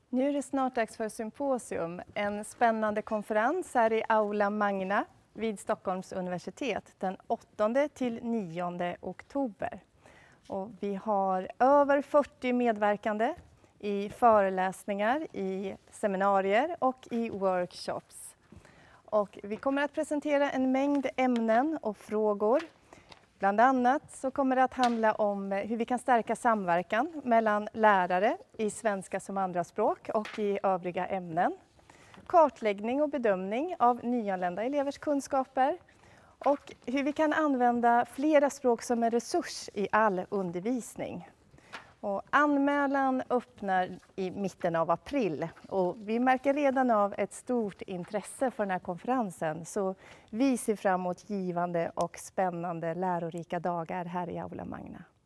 Nu är det snart dags för Symposium, en spännande konferens här i Aula Magna vid Stockholms universitet den 8-9 oktober. Och vi har över 40 medverkande i föreläsningar, i seminarier och i workshops. Och vi kommer att presentera en mängd ämnen och frågor. Bland annat så kommer det att handla om hur vi kan stärka samverkan mellan lärare i svenska som andraspråk och i övriga ämnen. Kartläggning och bedömning av nyanlända elevers kunskaper och hur vi kan använda flera språk som en resurs i all undervisning. Och anmälan öppnar i mitten av april och vi märker redan av ett stort intresse för den här konferensen, så vi ser fram emot givande och spännande lärorika dagar här i Aula Magna.